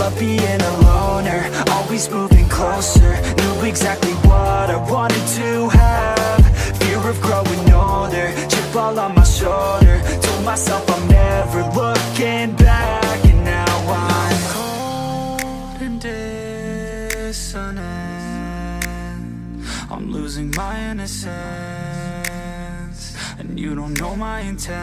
love being a loner, always moving closer. Knew exactly what I wanted to have. Fear of growing older, chip all on my shoulder. Told myself I'm never looking back. And now I'm cold and dissonant. I'm losing my innocence, and you don't know my intent.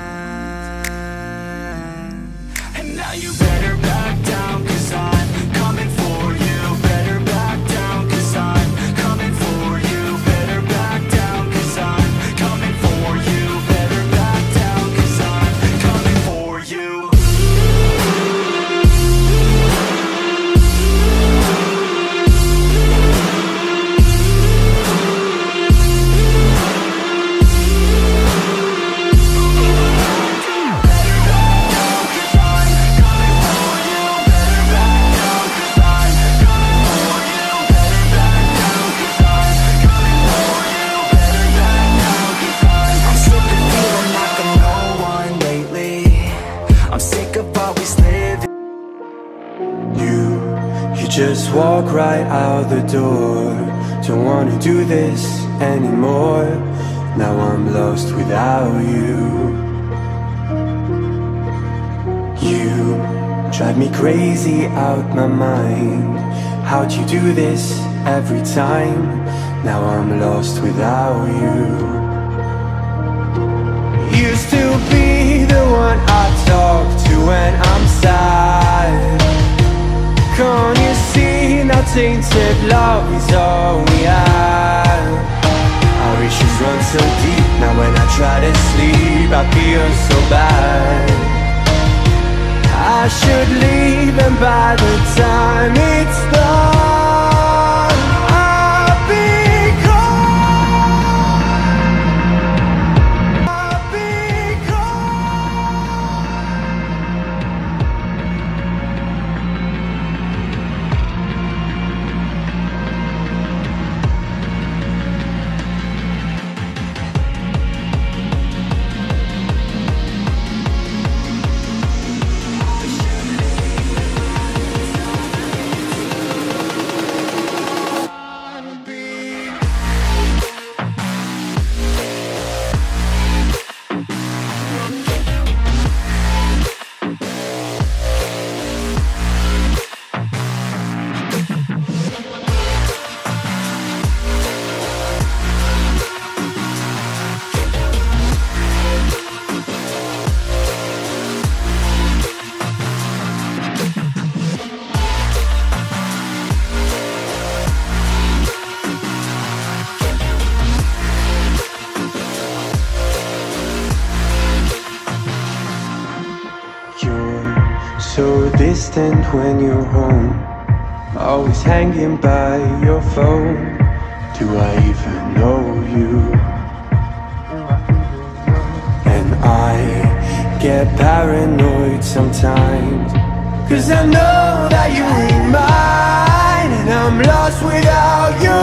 And now you better back down, 'cause I'm coming for you. Better back down, 'cause I'm coming for you. Better back down, 'cause I'm coming for you. Better back down, 'cause I'm coming for you. Just walk right out the door. Don't wanna do this anymore. Now I'm lost without you. You drive me crazy out my mind. How'd you do this every time? Now I'm lost without you. Used to be the one I talk to when I'm sad. Can't you see now tainted love is all we have? Our issues run so deep, now when I try to sleep I feel so bad. I should leave, and by the time it's done I'll be so distant when you're home, always hanging by your phone. Do I even know you? And I get paranoid sometimes, 'cause I know that you ain't mine, and I'm lost without you.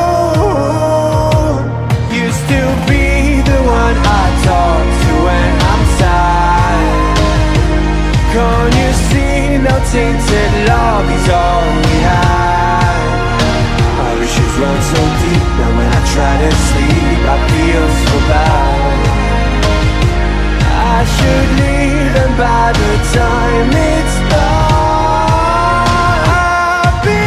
Used to be the one I talk to when I'm sad. Can't you see now tainted love is all we have? Our issues run so deep, now when I try to sleep I feel so bad. I should leave, and by the time it's done I'll be